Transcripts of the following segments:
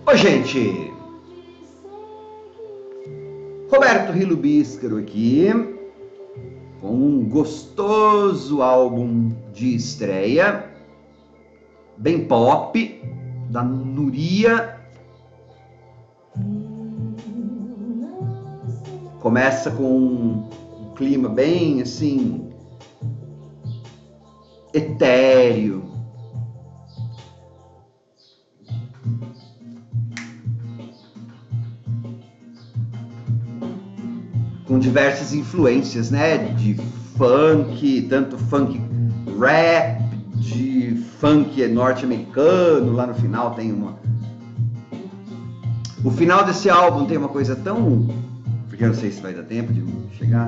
Oi, gente! Roberto Rilo Bíscaro aqui, com um gostoso álbum de estreia, bem pop, da Núria. Começa com um clima bem, assim, etéreo. Com diversas influências, né, de funk, tanto funk rap, de funk norte-americano, lá no final tem uma... O final desse álbum tem uma coisa tão... porque eu não sei se vai dar tempo de chegar.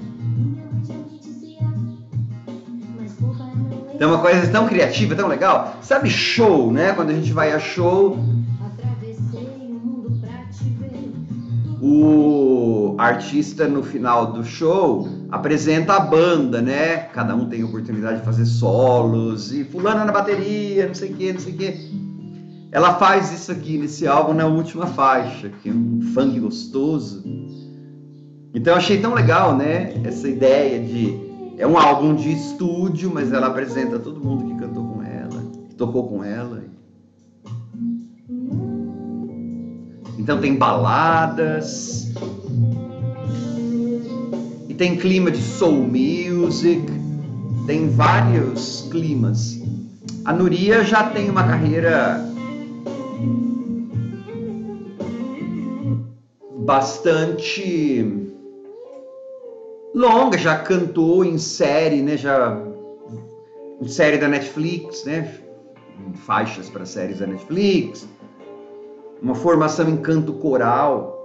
Tem uma coisa tão criativa, tão legal. Sabe show, né, quando a gente vai a show... O artista no final do show apresenta a banda, né? Cada um tem a oportunidade de fazer solos e fulano na bateria, não sei o que, não sei o que. Ela faz isso aqui nesse álbum na última faixa, que é um funk gostoso. Então eu achei tão legal, né? Essa ideia de... é um álbum de estúdio, mas ela apresenta todo mundo que cantou com ela, que tocou com ela. Então tem baladas, e tem clima de soul music, tem vários climas. A Núria já tem uma carreira bastante longa, já cantou em série, né? Já em série da Netflix, né? Faixas para séries da Netflix. Uma formação em canto coral.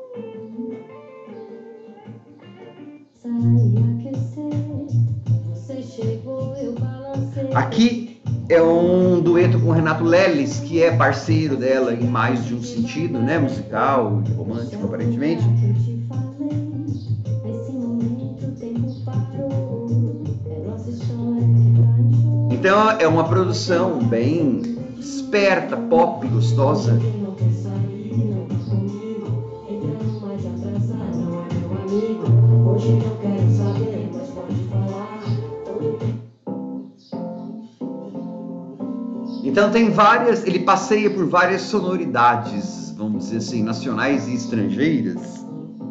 Aqui é um dueto com Renato Leles, que é parceiro dela em mais de um sentido, né? Musical e romântico, aparentemente. Então é uma produção bem esperta, pop, gostosa. Então tem várias, ele passeia por várias sonoridades, vamos dizer assim, nacionais e estrangeiras.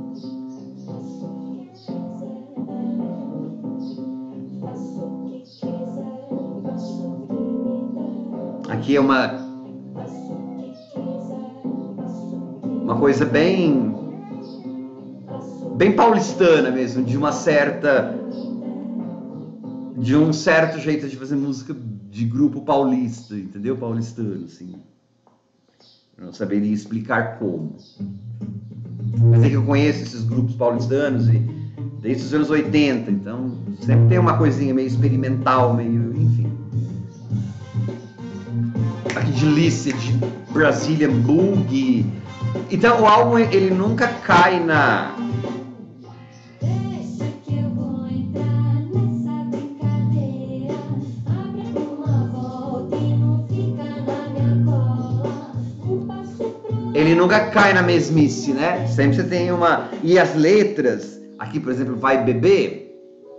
Aqui é uma coisa bem paulistana mesmo, de um certo jeito de fazer música de grupo paulista, entendeu? Paulistano, assim. Eu não saberia explicar como. Mas é que eu conheço esses grupos paulistanos e desde os anos 80, então sempre tem uma coisinha meio experimental, meio, enfim. Aqui de Lícia, de Brazilian Boogie. Então o álbum, ele nunca cai na... Ele nunca cai na mesmice, né? Sempre você tem uma... E as letras, aqui por exemplo, Vai Beber,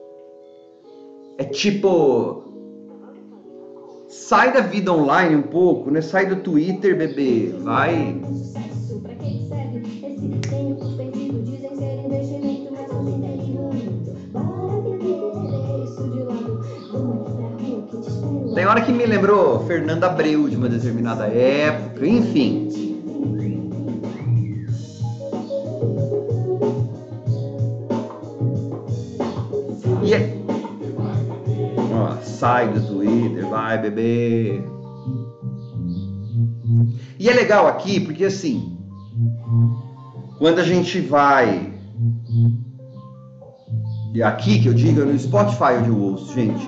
é tipo... sai da vida online um pouco, né? Sai do Twitter, bebê, vai... Tem hora que me lembrou Fernanda Abreu de uma determinada época, enfim... sai do Twitter, vai beber. E é legal aqui, porque assim, quando a gente vai... E aqui que eu digo, é no Spotify onde eu ouço, gente.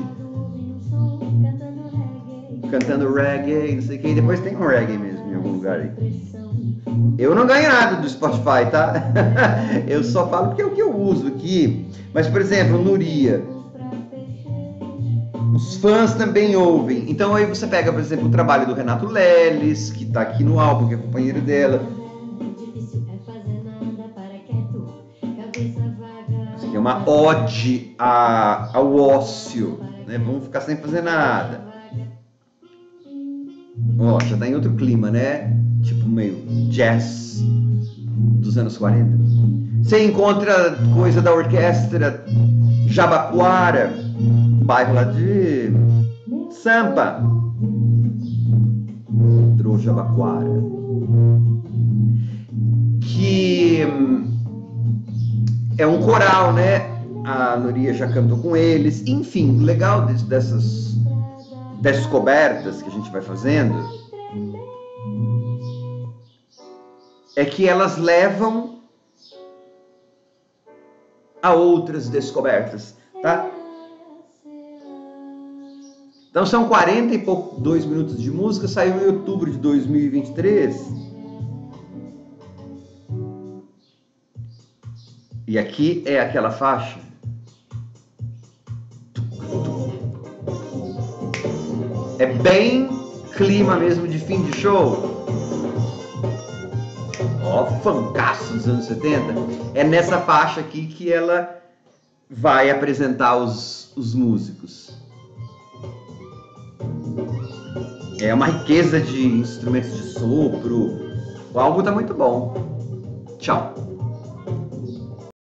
Cantando reggae, não sei o que, e depois tem um reggae mesmo em algum lugar aí. Eu não ganho nada do Spotify, tá? Eu só falo porque é o que eu uso aqui. Mas, por exemplo, Núria... Os fãs também ouvem. Então aí você pega, por exemplo, o trabalho do Renato Leles, que tá aqui no álbum, que é companheiro dela. Isso aqui é uma ode ao ócio, né? Vamos ficar sem fazer nada. Ó, já tá em outro clima, né? Tipo meio jazz dos anos 40. Você encontra coisa da orquestra Jabaquara, bairro lá de Sampa. Entrou Jabaquara. Que é um coral, né? A Núria já cantou com eles. Enfim, o legal dessas descobertas que a gente vai fazendo é que elas levam a outras descobertas, tá? Então são 42 minutos de música, saiu em outubro de 2023. E aqui é aquela faixa. É bem clima mesmo de fim de show. Ó, funkaço dos anos 70. É nessa faixa aqui que ela vai apresentar os músicos. É uma riqueza de instrumentos de sopro. O álbum tá muito bom. Tchau.